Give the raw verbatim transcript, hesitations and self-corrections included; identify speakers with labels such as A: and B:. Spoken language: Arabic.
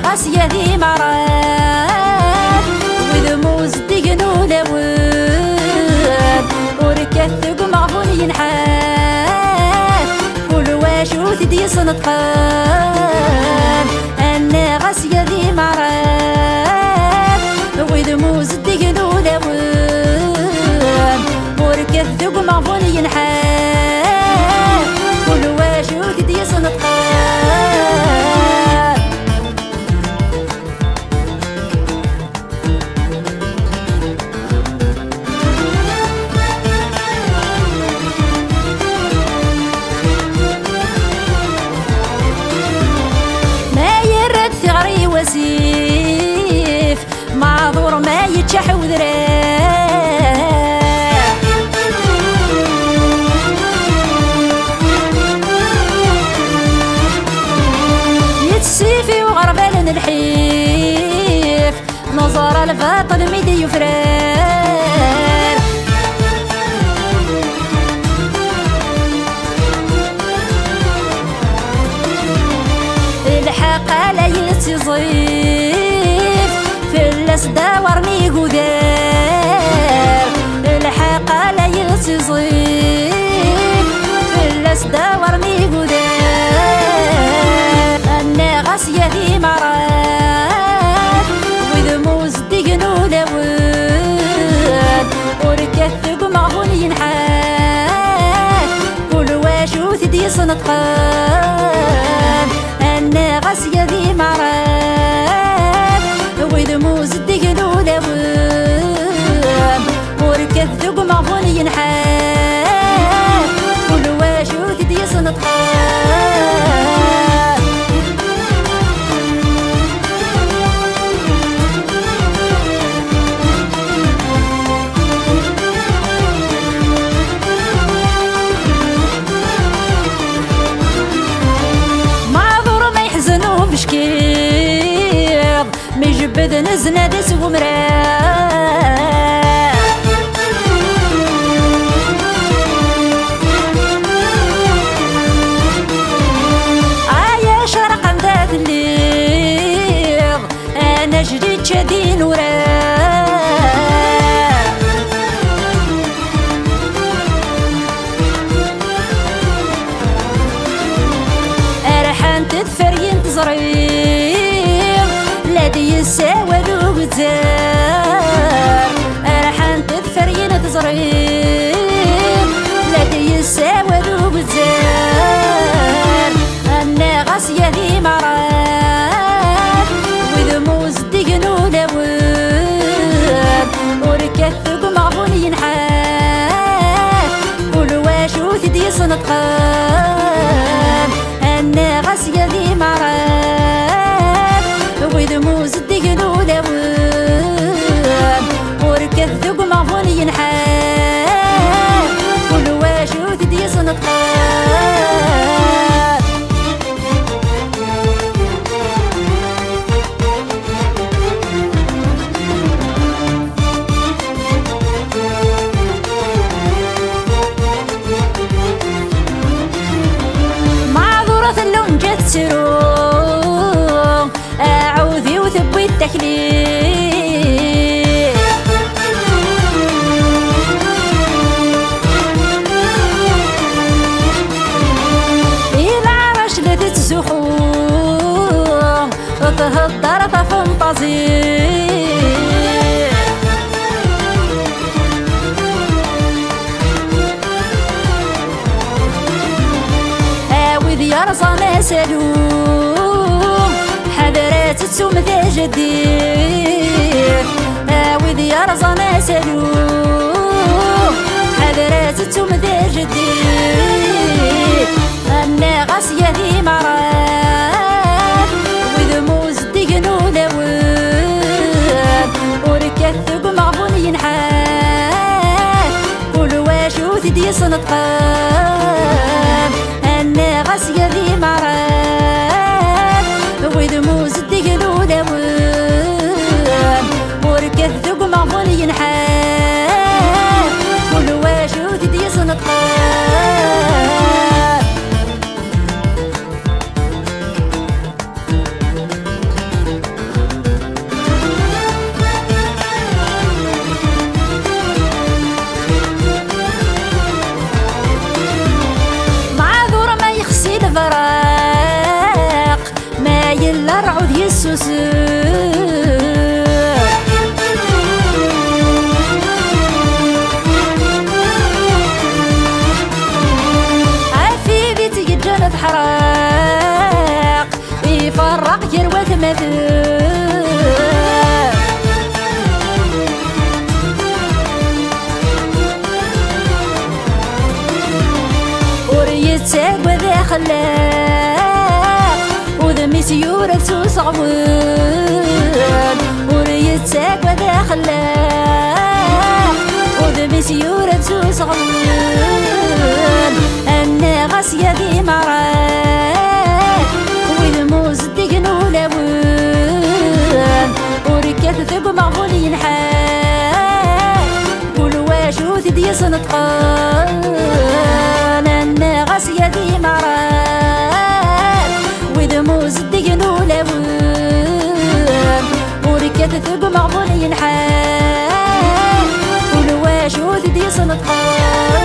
A: غاسية ذي مرات وذموز ديقنو لواد وركثق مغفون ينحات كل واشو تدي صنطقان أنا غاسية ذي مرات وذموز ديقنو لواد وركثق مغفون ينحات كل واشو تدي صنطقان وسيف معذور ما يتشح وذراع يتسيفي وغربان الحيف نظر الفاطل ميدي يفرار الحق لا يتصيف في الأسدا ورني قدار الحق لا يتصيف في الأسدا ورني قدار أنا غاسية ذي مرات وذموز ديقنو لواد وركثق مغفون ينحات كل واشو تدي صنطقان أنا غاسية ذي مرات وذموز ديقنو لواد وركثق مغفون ينحات كل واشو تدي صنطقان بشكيض مجبد نزنا دس ومراء عايا شرق ذات الليل انا جديد شدين وراء ارحان تدفرين تزرير لدي يساوى ذو قدار ارحان تدفرين تزرير لدي يساوى ذو قدار أنا غاسية ذي مرات وذموز ديقنو لواد وركثق مغفون ينحات كل واشو تدي صنطقان أنا غاسية ذي مرات وذموز ديقنو لواد وركثق مغفون ينحات كل واشو تدي صنطقان تسرو أعوذي وثبي التكليف إلى عرش لتتسخو تهدر فانتظي يرصى سلوم حذرات تسوم ذا جديد عاوذ يرصى سلوم حذرات تسوم ذا جديد أنا غاسية ذي مرات وذموز ديقنو لواد وركثق مغفون ينحات كل واشو تدي صنطقان أنا غاسية ذي مرات وذموز ديقنو لواد وركثق مغفون ينحات كل واشو تدي صنطقان إلا رعود يسوس عافي بيت يجنب حراق يفرق يروى ثمثل وريتك وذا خلاق وذا مسيورة سوس عوان وريتك وذا خلاق وذا مسيورة سوس عوان أنا غاسية ذي معراك وذا موز الدقن ولوان وركات ثق مغفول ينحاك والواشو ثدي صنطقان أنا غاسية ذي معراك وذا موز الدقن ولوان وركات ثق مغفول ينحاك والواشو ثدي صنطقان